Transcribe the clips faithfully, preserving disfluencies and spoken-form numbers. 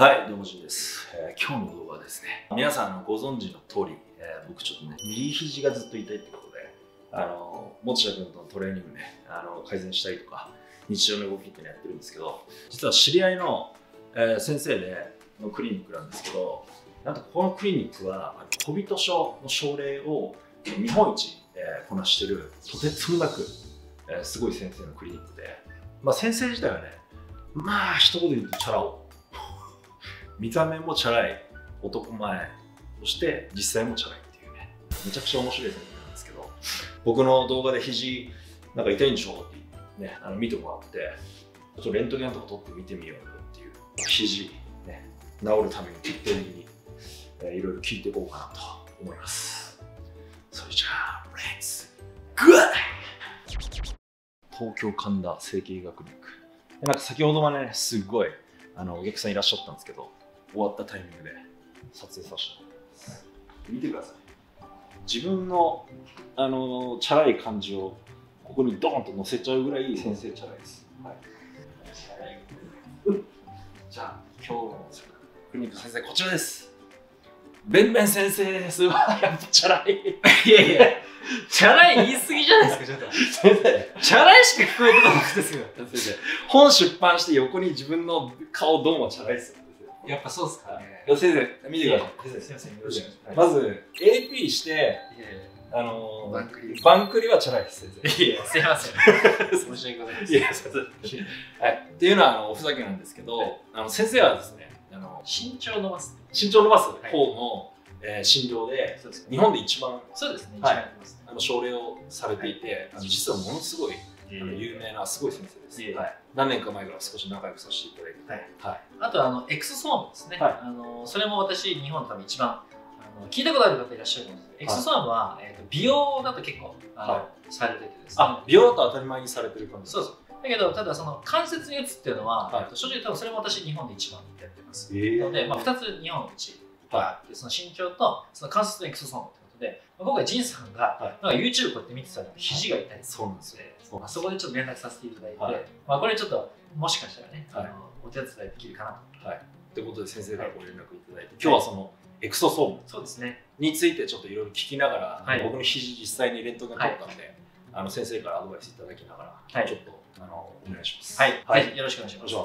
はい、どうもじんです、えー。今日の動画はですね、皆さんあのご存知の通り、えー、僕ちょっとね、右肘がずっと痛いってことで、あの持田君とのトレーニングね、あの改善したりとか、日常の動きっていうのやってるんですけど、実は知り合いの、えー、先生でのクリニックなんですけど、なんとこのクリニックは小人症の症例を日本一、えー、こなしてるとてつもなく、えー、すごい先生のクリニックで、まあ、先生自体はね、まあ一言で言うとチャラ男。見た目もチャラい男前、そして実際もチャラいっていうね、めちゃくちゃ面白い先生なんですけど、僕の動画で肘なんか痛いんでしょってね、あの見てもらって、ちょっとレントゲンとか撮って見てみようよっていう、肘、ね、治るために徹底的に、えー、いろいろ聞いていこうかなと思います。それじゃあ、レッツゴー！東京神田整形外科クリニック。なんか先ほどまでね、すごいあのお客さんいらっしゃったんですけど、終わったタイミングで撮影させてもらいます。見てください。自分のあのチャラい感じをここにドーンと乗せちゃうぐらい先生チャラいです。はい、チャラい。じゃあ今日のクリニック先生こちらです。ベンベン先生です。わやっぱチャラい。 いやいや、チャラい言い過ぎじゃないですか、ちょっと。先生、チャラいしか聞こえてこないですよ。 先生、本出版して横に自分の顔どうもチャラいですよ。 やっぱそうっすかね。 先生、見てください。先生、すみません、よろしくお願いします。まず、エーピー して、あのー、バンクリ。バンクリはチャラいです、先生。 いや、すいません。申し訳ございません。 いや、すみません。はい。っていうのは、あの、おふざけなんですけど、あの、先生はですね、あの、 身長伸ばす。 身長伸ばす方の、えー、診療で、日本で一番、 そうですね、 はい、あの症例をされていて、あの実はものすごいあの有名なすごい先生です。はい、何年か前から少し仲良くさせていただいて、 はいはい、あとあのエクソソームですね、はい、あのそれも私日本で多分一番あの聞いたことある方いらっしゃると思うんですけど、エクソソームは、えー、と美容だと結構あの、はい、されててですね、 あ、美容だと当たり前にされてる感じ。 そうです。だけどただその関節に打つっていうのは、はい、正直多分それも私日本で一番やってます。えー、なので、まあ、ふたつ日本一があって、その身長とその関節のエクソソームってことで、僕はジンさんが、はい、なんか YouTube こうやって見てたら肘が痛いそうなんですよ。まあ、そこでちょっと連絡させていただいて、はい、まあこれちょっともしかしたらね、はい、あのお手伝いできるかなと。はい。 ということで先生からご連絡いただいて、今日はそのエクソソーム、 そうですね、 についてちょっといろいろ聞きながら、はい、僕の肘実際にレントゲン撮ったんで、はい、あの先生からアドバイスいただきながら、はい、ちょっとあのお願いします。 はい。はい。よろしくお願いします。 お願いします。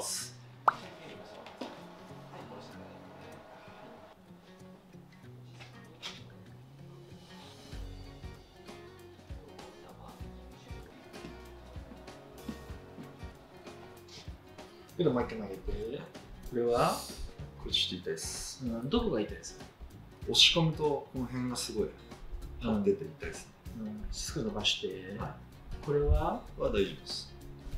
ちょっともう一回曲げて。これはこれちょっと痛いです。 うん、どこが痛いですか？ 押し込むとこの辺がすごい張ってて痛いですね。 うん、すぐ伸ばして。 はい、 これはは大丈夫です。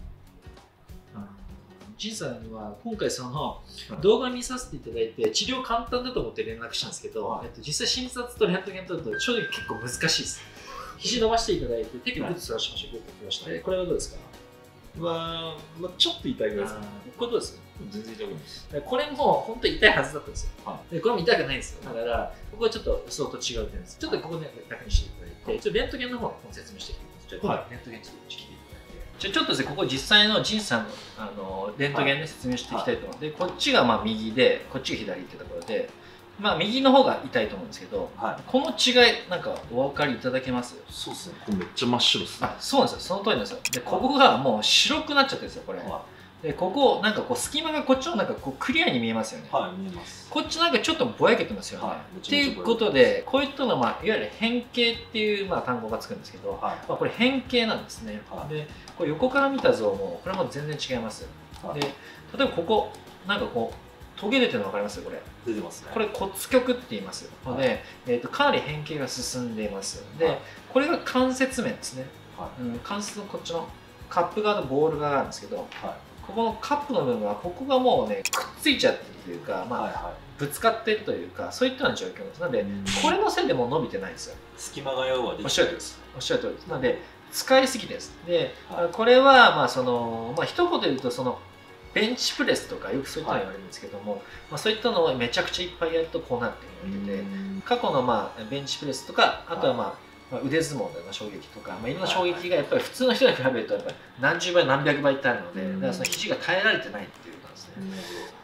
ジンさんには今回その動画見させていただいて治療簡単だと思って連絡したんですけど、はい、えっと、実際診察とレントゲン取ると正直結構難しいです。肘伸ばしていただいて手首グッと反らしましょう。グッときました。これはどうですか？ まあ、まあ、ちょっと痛いぐらいですね。 これどうです？ 全然痛くないです。 これも本当に痛いはずだったんですよ。はい、でこれも痛くないんですよ。だからここはちょっと相当違う点です。ちょっとここで確認していただいて、ちょっとレントゲンの方の説明していきます。ちょっとレントゲンちょっと聞いていただいて。ちょっとですね、ここ実際のジンさんのあのレントゲンで説明していきたいと思うので、はい、こっちがまあ右で、こっちが左ってところで、まあ右の方が痛いと思うんですけど、はい、この違い、なんかお分かりいただけます？ そうですね、これめっちゃ真っ白ですね。 あ、そうなんですよ、その通りなんですよ。で、ここがもう白くなっちゃってるんですよ、これ。はい、で、ここ、なんかこう隙間がこっちのなんかこうクリアに見えますよね。 はい、見えます。 こっちなんかちょっとぼやけてますよね。はい、っていうことで、こういったのは、まあ、いわゆる変形っていう、まあ、単語がつくんですけど、はい、まあ、これ変形なんですね。はい、で、これ横から見た像も、これも全然違います。はい、で、例えばここ、なんかこう、途切れてるの分かります？これ。 出てますね。 これ骨棘って言いますので、はい、えーと、かなり変形が進んでいます。で、はい、これが関節面ですね。はい、うん、関節のこっちのカップ側とボール側なんですけど、はい、ここのカップの部分はここがもうねくっついちゃってるというか、まあ、はい、はい、ぶつかってるというか、そういったような状況です。なので、これのせいでもう伸びてないんですよ。 隙間が要は出てる。 おっしゃる通りです。おっしゃる通りです。なので使いすぎです。で、はい、これはまあそのまあ一言で言うとそのベンチプレスとかよくそういったの言われるんですけども、はい、まあそういったのをめちゃくちゃいっぱいやるとこうなって言われてて、過去のまあベンチプレスとか、あとはまあ、はい、まあ、腕相撲の衝撃とか、まあ、いろんな衝撃がやっぱり普通の人に比べるとやっぱり何十倍何百倍ってあるので、だからその肘が耐えられてないっていうことなんですね。っ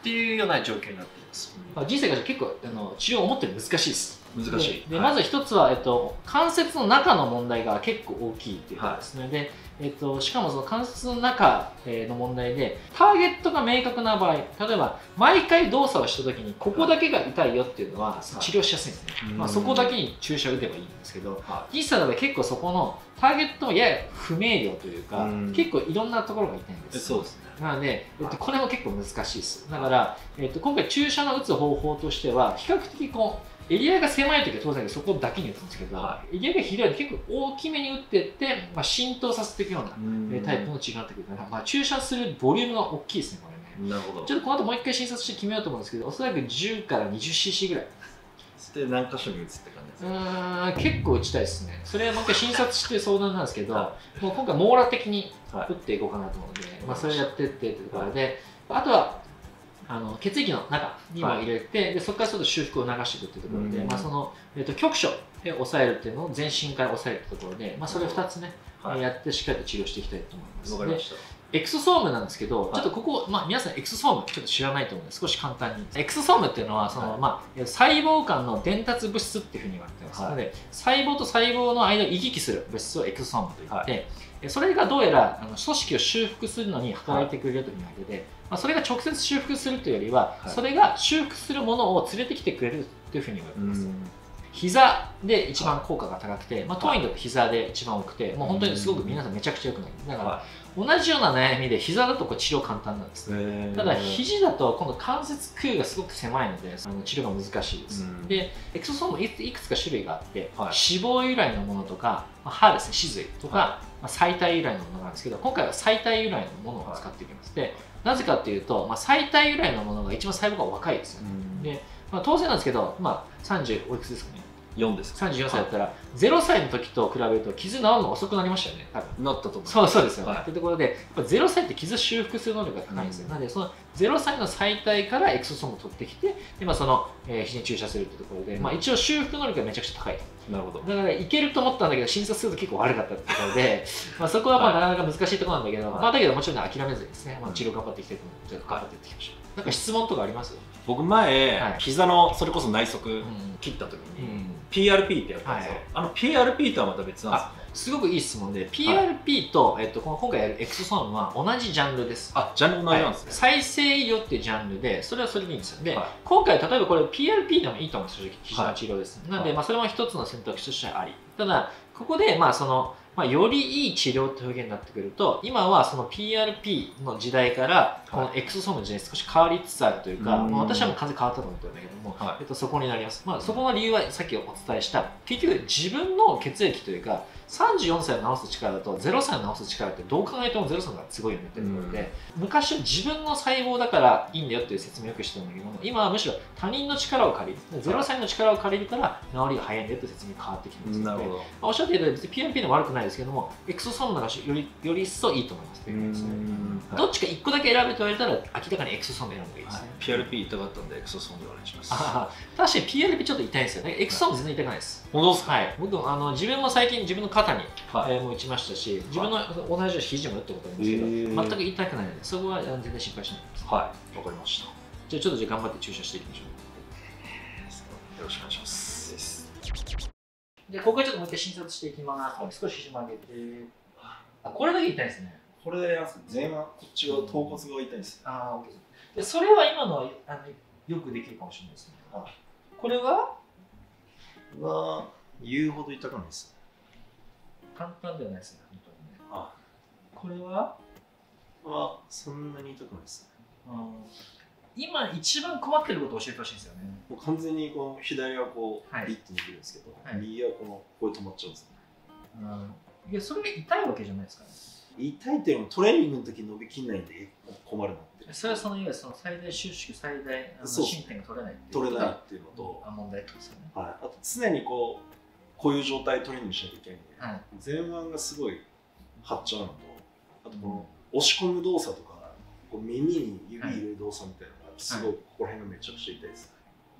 っていうような状況になっています。まあ、人生が結構あの治療を思ってる難しいです。 難しい。 で、まず一つは、えっと、関節の中の問題が結構大きいっていうことですね。はい、で、えっと、しかもその関節の中の問題で、ターゲットが明確な場合、例えば、毎回動作をしたときに、ここだけが痛いよっていうのは治療しやすいんですね。はい、まあ、そこだけに注射を打てばいいんですけど、はい、実際は結構そこのターゲットもやや不明瞭というか、う結構いろんなところが痛いんです。 そうですね。 なので、えっと、これも結構難しいです。だから、えっと、今回注射の打つ方法としては、比較的こう、エリアが狭いときは当然そこだけに打つんですけど、はい、エリアが広いと結構大きめに打っていって、まあ、浸透させていくようなタイプの治療になってくるから、まあ、注射するボリュームが大きいですね、これね。 なるほど。 ちょっとこの後もう一回診察して決めようと思うんですけど、おそらくじゅうからにじゅうシーシー ぐらい。 で何箇所に打つって感じですか？ うーん、結構打ちたいですね。それはもう一回診察して相談なんですけど、はい、もう今回網羅的に打っていこうかなと思うので、はい、まあ、それをやっていってというところで、はい、あとは、あの血液の中にも入れて、はい、でそこからちょっと修復を流していくというところで、まあそのえー、と局所で抑えるっていうのを全身から抑えるというところで、まあ、それをふたつね、はい、やってしっかりと治療していきたいと思います。 わかりました。 エクソソームなんですけど、はい、ちょっとここ、まあ、皆さんエクソソームちょっと知らないと思うので少し簡単に。エクソソームっていうのはその、はい、まあ、細胞間の伝達物質っていうふうに言われてます、はい、ので細胞と細胞の間を行き来する物質をエクソソームと言って、はい、それがどうやらあの組織を修復するのに働いてくれるというわけで、はい、まあ、それが直接修復するというよりは、はい、それが修復するものを連れてきてくれるというふうに言われています。膝で一番効果が高くて、まあ、当院だと膝で一番多くて、もう本当にすごく皆さんめちゃくちゃ良くなる。だから、同じような悩みで膝だとこう治療簡単なんですね。ただ肘だと今度関節腔がすごく狭いのであの治療が難しいです。で、エクソソームいくつか種類があって、はい、脂肪由来のものとか、まあ、歯ですね、歯髄とか、はい、まあ、細体由来のものなんですけど、今回は細体由来のものを使っていきます。で、なぜかというと、まあ、細体由来のものが一番細胞が若いですよね。で、まあ、当然なんですけど、まあ、さんじゅうおいくつですかね。 よんです。 さんじゅうよんさいだったら、はい、ゼロさいの時と比べると傷治るの遅くなりましたよね、多分。 なったと思う。 そうそうですよね。というところで、ゼロさいって傷修復する能力が高いんですよ。うん、なので、そのゼロさいの細体からエクソソームを取ってきて、でまあ、その、えー、肘に注射するというところで、まあ、一応修復能力がめちゃくちゃ高いと。 なるほど。 だからいけると思ったんだけど、診察すると結構悪かったっていうところで、まあそこはまあなかなか難しいところなんだけど、はい、まあだけどもちろん諦めずにですね、まあ、治療頑張っていきたいと思って、頑張っていっていきましょう。なんか質問とかあります？ 僕前、はい、膝のそれこそ内側切った時に、うん、ピーアールピー ってやったんですよ。はい、あの ピーアールピー とはまた別なんですか？ すごくいい質問で、ピーアールピー と、はい、えっと、この今回やるエクソソームは同じジャンルです。 あ、ジャンル同じなんですね。 はい、再生医療っていうジャンルで、それはそれでいいんですよ。で、はい、今回例えばこれ ピーアールピー でもいいと思うんですよ、肘の治療です。はい、なので、まあ、それも一つの選択肢としてあり。ただ、ここで、まあ、その、まあ、よりいい治療って表現になってくると、今はその ピーアールピー の時代から、このエクソソームの時代に少し変わりつつあるというか、はい、まあ、私はもう完全に変わったと思ってるんだけども、はい、えっと、そこになります。まあ、そこの理由はさっきお伝えした、結局自分の血液というか、さんじゅうよんさいを治す力だとゼロさいを治す力ってどう考えてもゼロさいがすごいよねっていうところで、うん、昔は自分の細胞だからいいんだよっていう説明をよくしてるんだけども、今はむしろ他人の力を借りる、ゼロさいの力を借りるから治りが早いんだよっていう説明が変わってきてますので、まあ、おっしゃっていたように ピーアールピー でも悪くないですけども、エクソソームの方がよりより一層いいと思いますというですね。どっちかいっこだけ選べと言われたら明らかにエクソソーム選んだ方がいいですね。 ピーアールピー 痛かったんでエクソソームでお願いします。 あ確かに ピーアールピー ちょっと痛いんですよね。エクソソーム全然痛くないです。 本当ですか？ はい。僕あの自分も最近自分の肩に、はい、えー、もう打ちましたし、自分の同じように肘も打ったことありますけど、えー、全く痛くないので、そこは全然心配しないです。 はい、わかりました。 じゃあちょっとじゃあ頑張って注射していきましょう。よろしくお願いします。です。 で、ここからちょっともう一回診察していきます。はい、少し肘曲げて。あ、これだけ痛いですね。 これで前腕、こっち側、頭骨が痛いです。 ああ、OK です。で、それは今のあのよくできるかもしれないですね。はい、これはは言うほど痛くないです。 簡単ではないですね、本当にね。あ、これははそんなに痛くないですね。 今一番困ってることを教えてほしいんですよね。 もう完全にこの左はこう、はい、ビッと握るんですけど、はい、右はこのこう止まっちゃうんですね。 うん、いや、それが痛いわけじゃないですかね。 痛いっていうのもトレーニングの時伸びきんないんで困るなって。 それはそのいわゆるその最大収縮、最大あの進展が取れないっていう取れないっていうのと、 あ問題ってことですよね。 はい、あと常にこうこういう状態トレーニングしなきゃいけないんで、はい、前腕がすごい張っちゃうのと、あとこの押し込む動作とか、こう耳に指入れる動作みたいなのがすごいここら辺がめちゃくちゃ痛いです。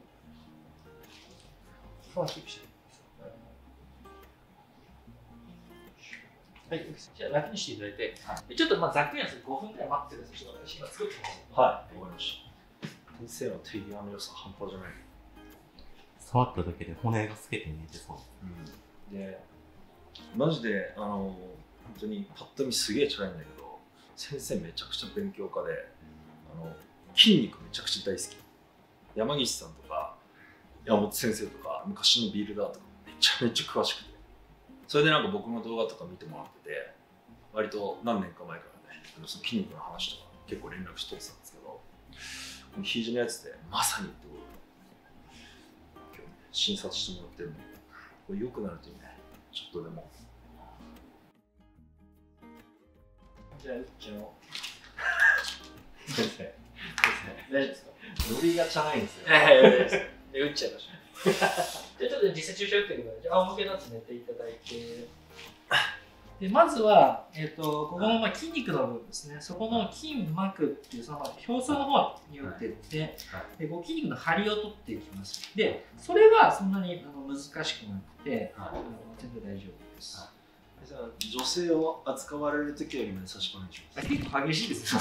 はい、はい、じゃあ楽にしていただいて、はい、ちょっとまあざっくりなんですけどごふんくらい待ってください。今作ってます。 はい、わかりました。 先生の手際の良さ半端じゃない。 触っただけで骨が透けて見えてそう。 うん、でマジであの本当にパッと見すげえチャラいんだけど、先生めちゃくちゃ勉強家で、あの筋肉めちゃくちゃ大好き。山岸さんとか山本先生とか昔のビルダーとかめちゃめちゃ詳しくて、それでなんか僕の動画とか見てもらってて、割と何年か前からねその筋肉の話とか結構連絡しとってたんですけど、この肘のやつでまさにってことで今日、ね、診察してもらってるので、これ良くなるといいね。ちょっとでも。 じゃあ、うっちの。 先生。 大丈夫ですか？ ノリがチャラいんですよ。 はいはいはい。で、打っちゃいました。じゃあ、ちょっと実際注射打ってください。じゃあ、仰向けになって寝ていただいて。でまずは、えー、とここのまあ筋肉の部分ですね、そこの筋膜っていうその表層の方に打っていって、はいはい、でこう筋肉の張りを取っていきます。で、それはそんなにあの難しくなくて、はい、あの全然大丈夫です。はい、 じゃあ女性を扱われる時よりも優しくお願いします。 結構激しいですよ。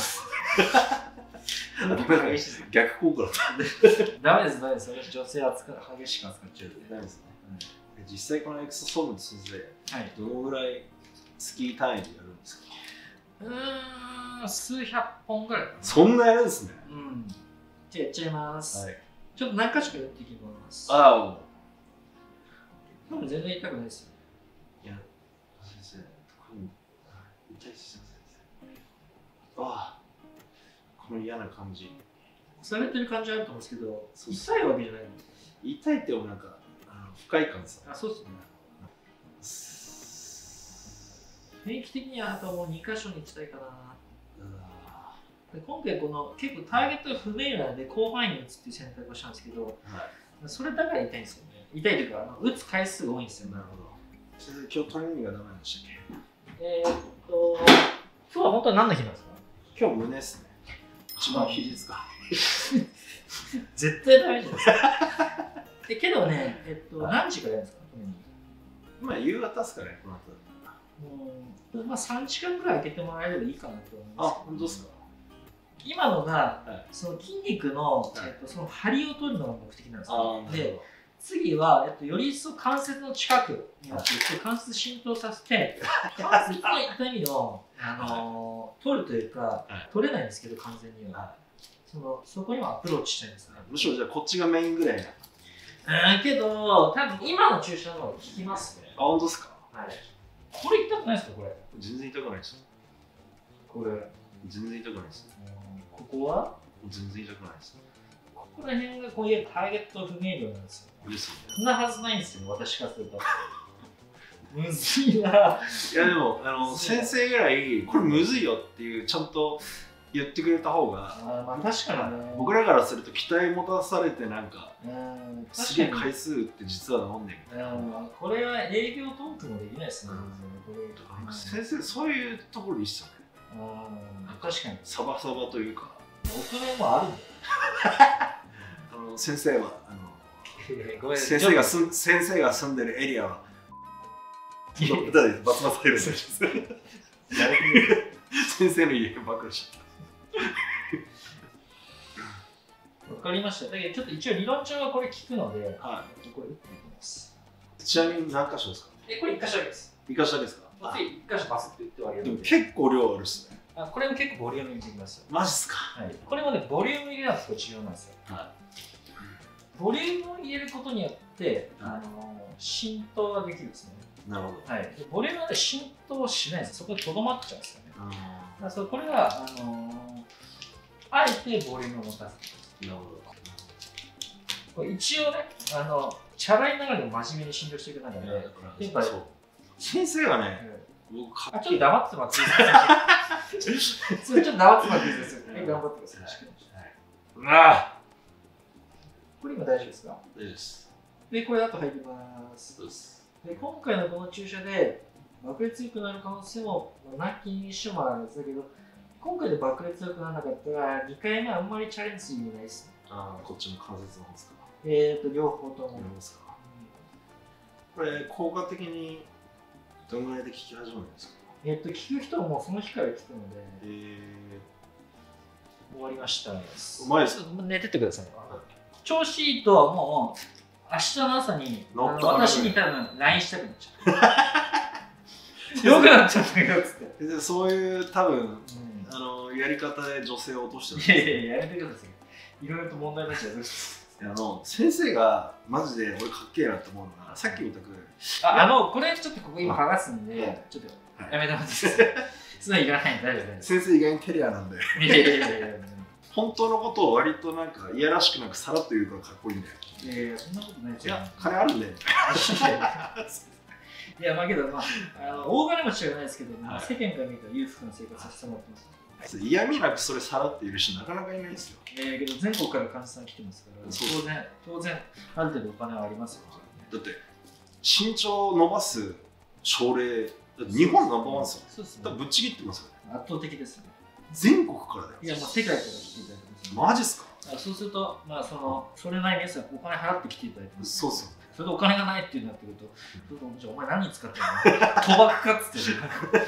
激しいです。逆効果だった。 ダメです、ダメです。私女性扱激しく扱っちゃうので。ダメですね。 うん、実際このエクソソーム先生、はい、どのぐらい月単位でやるんですか？ うーん、数百本ぐらいかな。 そんなやるんですね。 うん。じゃあやっちゃいます。はい、ちょっと何箇所かやっていきます。 ああ、もう。 多分全然痛くないですよ。 いや、先生、特に痛いですよ、先生。ああ、この嫌な感じ。 されてる感じあると思うんですけど、痛いわけじゃないの。 痛いってもなんか、あの不快感さ。 あ、そうですね。定期的にはあともうに箇所に行きたいかな。で今回この結構ターゲットが不明なので広範囲に打つっていう選択をしたんですけど、はい、それだから痛いんですよね。痛いというかあの打つ回数が多いんですよ。 なるほど。今日トレーニングがダメなんでしたっけ？えー、っと今日は本当は何の日なんですか？ 今日胸ですね。一番肘ですか。 絶対ダメじゃないですか。でけどね、えっと何時からやるんですか？ まあ夕方ですかね、この後。 うん、まあさんじかんぐらい空けてもらえればいいかなと思います。 あ、本当ですか？ 今のが、はい、その筋肉の、はい、えっと、その張りを取るのが目的なんですよ。で、次は、えっと、より一層関節の近くになっていって、関節浸透させて、関節の痛みを、あのー、取るというか、はい、取れないんですけど、完全には。はい、そのそこにもアプローチしたいんですね。 むしろじゃあこっちがメインぐらいな。 うん、けど、多分今の注射の方が効きますね。 あ、本当ですか？ はい。これ痛くないですか？これ。 全然痛くないです。 これ。 全然痛くないです。 ここは全然痛くないです。 ここら辺がこういうターゲット不明瞭なんですよ。ですね。そんなはずないんですよ、私からすると。むずいな。いやでもあの先生ぐらいこれむずいよっていうちゃんと言ってくれた方が、 あ、まあ確かにね。 僕らからすると期待持たされてなんか、うんすげえ回数って実は治んねえみたいな。 これは営業トークもできないですね。 うん、先生そういうところいいっすよね。 うん、確かに。 サバサバというか。 大人もあるんだよ。 あの先生はあの先生がす先生が住んでるエリアは歌でバツバツ入るんです。先生の家ばっかりしちゃった。 わかりました。だけどちょっと一応理論上はこれ聞くので、はい、これ打っていきます。 ちなみに何箇所ですか？ え、これいっ箇所です。 いっ箇所ですか？ 次いっ箇所バスって打って終わりなので。 結構量あるっすね。 あ、これも結構ボリューム入れてきますよ。 マジっすか？ はい。これもね、ボリューム入れなんですよ、重要なんですよ。はい。ボリュームを入れることによって、あの浸透ができるんですね。 なるほど。 はい。ボリュームは浸透しないんです。そこでとどまっちゃうんですよね。だからそれこれはあのあえてボリュームを持たせる。なるほど。これ一応ね、あのチャラいながらでも真面目に診療していく中で、やっぱり先生がね、僕あ、ちょっと黙ってもらっていいですか？ちょっと黙ってもらっていいですか？頑張ってください。ああ。これ今大丈夫ですか？ 大丈夫です。 で、これあと入ります。で、今回のこの注射で爆裂良くなる可能性もなきにしもあるんですけど、今回で爆裂良くならなかったらにかいめあんまりチャレンジする意味ないですね。 ああ、こっちの関節の方ですか？ えーと、両方とも。 ですか？これ、効果的にどのぐらいで効き始めるんですか？ えっと、効く人はもうその日から効くので、え終わりました。うまいです。 寝てってください。調子いいと、もう、明日の朝に、私に多分 ライン したくなっちゃう。よくなっちゃったよっつって。 でそういう多分、うん、あのやり方で女性を落としてる。いやいや、やめてください。いろいろと問題になっちゃう。 あの先生がマジで俺かっけえなと思うのが、さっきみたくああのこれちょっとここ今剥がすんで、はい、ちょっとやめてもらってください。そんなにいらないんで大丈夫です。 先生意外にテリアなんで。 いやいやいやいや。 本当のことを割となんかいやらしくなくさらっと言うからかっこいいんだよ。 いやいや、そんなことないですよ。 いや、金あるんで。 いや、まあけど、まあ、あの大金持ちじゃないですけど、はい、世間から見たら裕福な生活させてもらってます。 嫌味なくそれさらっているし、なかなかいないですよ。 いやけど、全国から患者さん来てますから、当然、当然、ある程度お金はありますよ。 だって、身長を伸ばす症例、日本ナンバーワンですよ。そうですね。ぶっちぎってますよね。 圧倒的ですね。 全国からだよ。 いや、もう世界から来ていただいてます。 マジっすか？ そうすると、まあ、その、それなりに皆さんお金払ってきていただいてます。 そうそう。 それでお金がないっていうなってくると、じゃあお前何に使ってるの？賭博かっつって。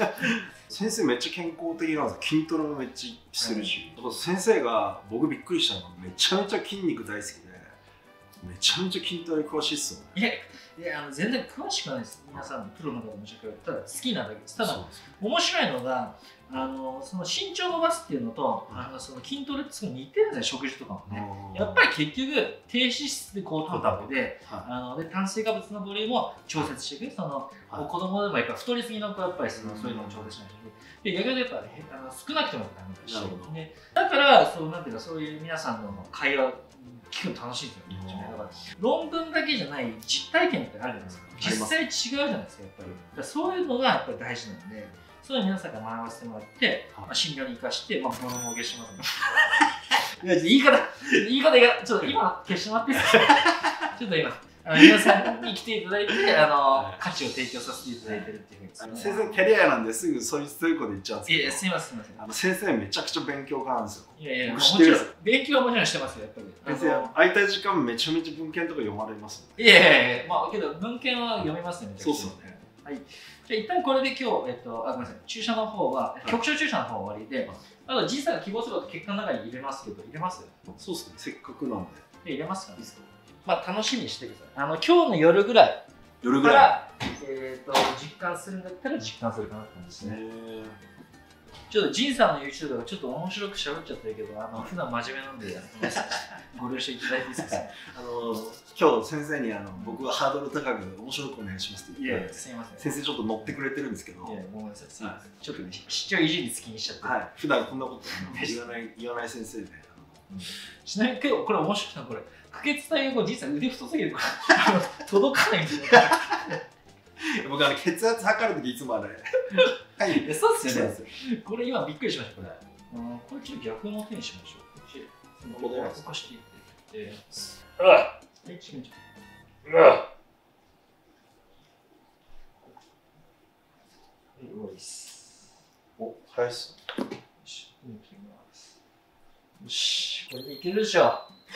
先生めっちゃ健康的なんですよ。筋トレもめっちゃするし。はい、先生が僕びっくりしたのがめちゃめちゃ筋肉大好きで、めちゃめちゃ筋トレ詳しいっすよね。 いや、いやあの全然詳しくないです。皆さん、プロの方もしっかりただ好きなだけです。ただ、面白いのが、あのその身長を伸ばすっていうのと、はい、あのその筋トレってすごい似てるんですよ、食事とかもね。やっぱり結局、低脂質で高タンパクで、はい、あので炭水化物のボリュームを調節していく。その、はい、子供でもやっぱ太りすぎの子はやっぱりその、そういうのを調節しないといけない。で、逆にやっぱ、ね、あの少なくてもダメだし、ね、だから、そうなんていうか、そういう皆さんの会話、聞くの楽しいですよね。だから論文だけじゃない実体験ってあるじゃないですか。実際違うじゃないですか、やっぱり。だからそういうのがやっぱり大事なんで、そういうの皆さんから学ばせてもらって、まあ、診療に生かして、まあ、物儲けしますね。いや、言い方、言い方が、ちょっと今、消してもらっていいですか？ちょっと今、あの皆さんに来ていただいて、あの価値を提供させていただいてるっていうふうに。 先生、キャリアなんですぐそういうそういうこと言っちゃうんですけど。 いや、すみません、すみません。 あの先生、めちゃくちゃ勉強家なんですよ。 いやいや、もちろん、勉強はもちろんしてますよ、やっぱり。 先生、空いた時間めちゃめちゃ文献とか読まれますもんね。いやいやいや、まあ、けど文献は読みますね、 そうですよね。 はい。じゃあ、一旦これで今日、えっと、あ、ごめんなさい、注射の方は、局所注射の方終わりで、あと、じいさんが希望すると血管の中に入れますけど、入れますそうですね、せっかくなんで。 入れますかね。まあ、楽しみにしてください。あの、今日の夜ぐらい。 夜ぐらいえー、と実感するんだったら実感するかなって感じですね。ちょっとジンさんの YouTube がちょっと面白く喋っちゃってるけど、あの普段真面目なんでご了承いただいていいですか？ あの今日先生にあの僕はハードル高く面白くお願いしますって言って、いやすいません。 先生ちょっと乗ってくれてるんですけど、いやごめんなさい。はい、ちょっとね、視聴いじり好きにしちゃって、 はい、普段こんなこと言わない言わない先生で、 うん、ちなみに今日これ面白いなこれ。可決体が実は腕太すぎるから届かないんですよ。 僕あの血圧測るときいつもあれ。 はい。そうっすよね。これ今びっくりしましたこれ。あこれちょっと逆の手にしましょう。こっち。ここで動かしていって。ああ。はい、違う違う。ああ。はい、終わりです。 お、早いっす。 よし、よし、これでいけるでしょ。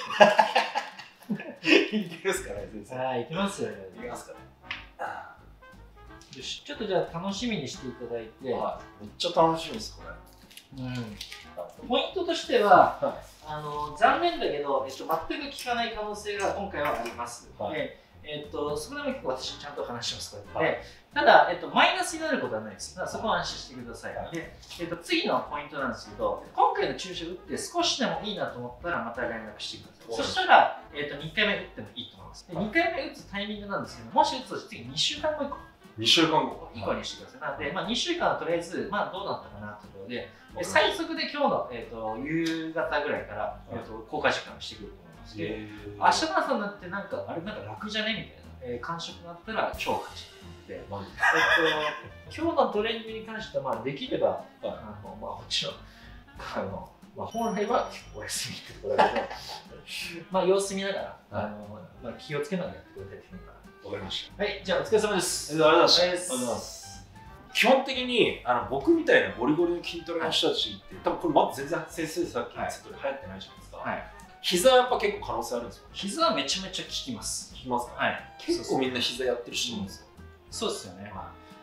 いけるっすかね、先生。 はい、いきますよね。 いきますかね。 よし、ちょっとじゃあ楽しみにしていただいて。 はい、めっちゃ楽しみです、これ。 うん。ポイントとしては、はい、あの残念だけど、えっと、全く効かない可能性が今回はあります。はい、でえっと、それでも結構私ちゃんと話します。これで、はい、ただ、えっと、マイナスになることはないです。だからそこは安心してください。はい、でえっと、次のポイントなんですけど、今回の注射打って少しでもいいなと思ったらまた連絡してください。そしたら、えっと、にかいめ打ってもいいと思います。でにかいめ打つタイミングなんですけど、もし打つと次にしゅうかんご以降。 にしゅうかんご以降にしてください。なので、まあ、にしゅうかんはとりあえず、まあ、どうなったかなというところで、最速で今日の、えー、と夕方ぐらいから、えー、と公開時間してくると思いますけど、明日の朝になってなんかあれなんか楽じゃねみたいな、えー、感触があったら超勝ちと思って、えー、と今日のトレーニングに関しては、まあ、できれば、あのまあ、もちろんあの、まあ、本来はお休みってところだけどまあ様子見ながら、あのまあ、気をつけながらやってくれたらいいかな。 わかりました。 はい、じゃあお疲れ様です。 ありがとうございます。基本的にあの僕みたいなゴリゴリの筋トレの人たちって、多分これまだ全然先生さっき言ってた通り流行ってないじゃないですか。はい、膝はやっぱ結構可能性あるんですよ。 膝はめちゃめちゃ効きます。 効きますか？ はい。 結構みんな膝やってる人いるんですよ。 そうですよね。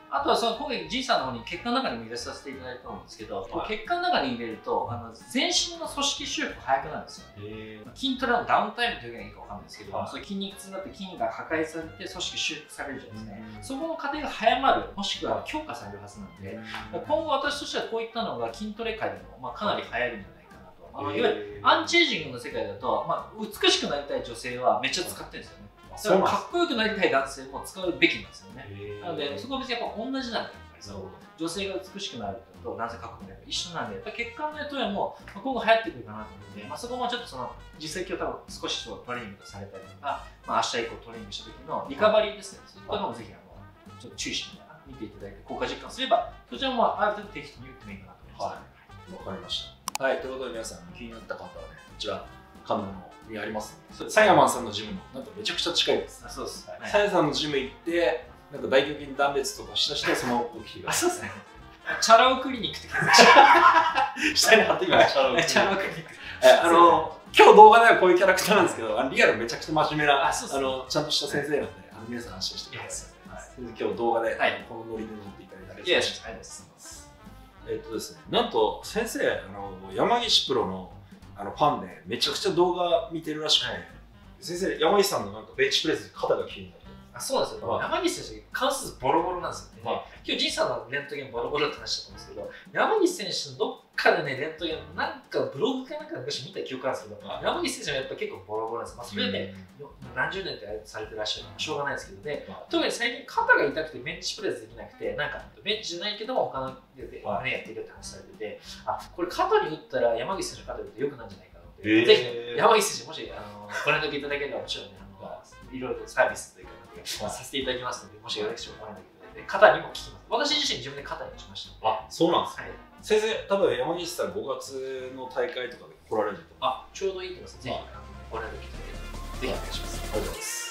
あとはその今回、G さんの方に血管の中にも入れさせていただいたと思うんですけど、はい、血管の中に入れると、あの全身の組織修復早くなるんですよ。筋トレのダウンタイムというのがいいかわかんないですけど、はい、そういう筋肉痛になって筋が破壊されて組織修復されるじゃないですか、ね。そこの過程が早まる、もしくは強化されるはずなので、今後私としてはこういったのが筋トレ界でも、まあ、かなり流行るんじゃないかなと。あのいわゆるアンチエイジングの世界だと、まあ、美しくなりたい女性はめっちゃ使ってるんですよね。だからかっこよくなりたい男性も使うべきなんですよね。なので、そこは別にやっぱ同じなんだよ。女性が美しくなると男性かっこよくなると一緒なんで、やっぱ血管のトレも今後流行ってくるかなと思うので、まあ、そこもちょっとその実績を多分少しトレーニングされたりとか、まあ、明日以降トレーニングした時のリカバリーですね、そういったのもぜひあのちょっと注意しながら見ていただいて効果実感すれば、そちらもある程度定期的に打ってもいいかなと思います。 はい、わかりました。はい、ということで皆さん気になった方はね、こちらカメラのにありますので、サイヤマンさんのジムもなんかめちゃくちゃ近いです。 あ、そうです。 サイヤさんのジム行って、なんか大胸筋断裂とかした人はその服を着てください。 あ、そうですね。チャラ男クリニックって検索して下に貼ってきました。 チャラ男クリニック。 あの今日動画ではこういうキャラクターなんですけど、リアルめちゃくちゃ真面目な、あのちゃんとした先生なんで、あの皆さん安心してください。今日動画でこのノリで乗っていただいてありがとうございます。えっとですね、なんと先生、あの山岸プロのあのファンでめちゃくちゃ動画見てるらしくて、先生、山岸さんのなんかベンチプレスで肩が気になって。 あ、そうなんですよ。山岸選手、関数ボロボロなんですよね。今日、G さんのレントゲンボロボロって話だったんですけど、山岸選手のどっかでね、レントゲン、なんかブログかなんか昔見た記憶あるんですけど、山岸選手はやっぱ結構ボロボロなんです。まあ、それはね、何十年ってされてらっしゃるのはしょうがないですけどね、特に最近肩が痛くてベンチプレスできなくて、なんかベンチじゃないけども他ので、ね、やってるって話されてて、あ、これ肩に打ったら山岸選手の肩で打って良くなるんじゃないかなって、ぜひ山岸選手もしあのご連絡いただければもちろんね、いろいろサービスというかさせていただきますので、もしよろしくお願いできるので、肩にも効きます。私自身自分で肩にしました。 あ、そうなんですか。先生、多分山岸さんごがつの大会とかで来られると。 あ、ちょうどいいと思います。ぜひご連絡いただければぜひお願いします。 ありがとうございます。